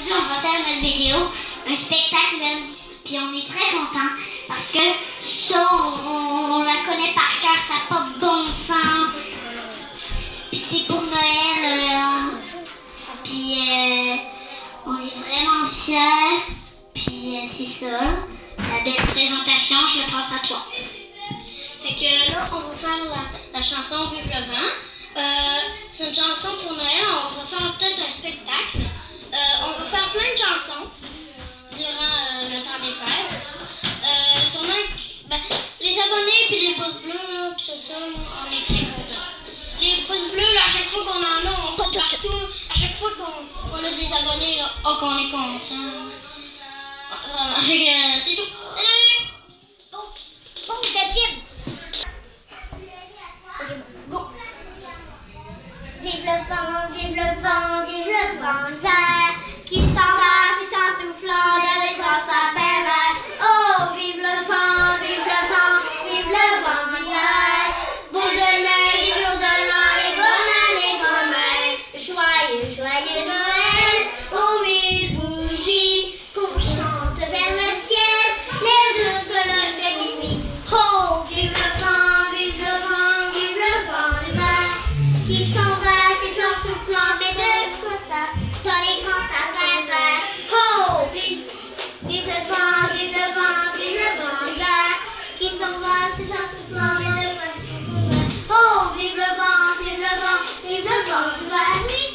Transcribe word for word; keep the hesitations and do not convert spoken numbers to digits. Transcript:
aujourd'hui, on va faire notre vidéo, un spectacle, puis on est très contents parce que ça, on, on la connaît par cœur, ça n'a pas de bon sens. Puis c'est pour Noël, euh, puis euh, on est vraiment fiers, puis euh, c'est ça, la belle présentation, je passe à toi. Fait que là, on va faire la, la chanson Vive le vent. Euh, c'est une chanson pour Noël, on va faire peut-être un spectacle. Euh, on va faire plein de chansons durant euh, le temps des fêtes. Euh, sûrement que, ben, les abonnés puis les pouces bleus, là, puis tout ça, on est très contents. Les pouces bleus, là, à chaque fois qu'on en a, on sort partout. À chaque fois qu'on on a des abonnés, là, oh, qu'on est content. Vraiment, fait que c'est tout. Salut! Bon, David! Vive le vent, vive le vent, vive le vent d'hiver, qui s'en va, si s'en soufflant, de l'écran s'appelle. Oh, vive le vent, vive le vent, vive le vent d'hiver, boule de neige, jour de l'an et bonne année grand-mère. Joyeux, joyeux Noël, aux mille bougies, qu'on chante vers le ciel, les douces cloches de minuit. Oh, vive le vent, vive le vent, vive le vent d'hiver, qui s'en va. Soufflant, mais de quoi ça, dans les grands sapins verts. Oh, vive, vive le vent, vive le vent, vive le vent d'hiver, qui s'en va, c'est un soufflant, mais de quoi ça. Oh, vive le vent, vive le vent, vive le vent d'hiver.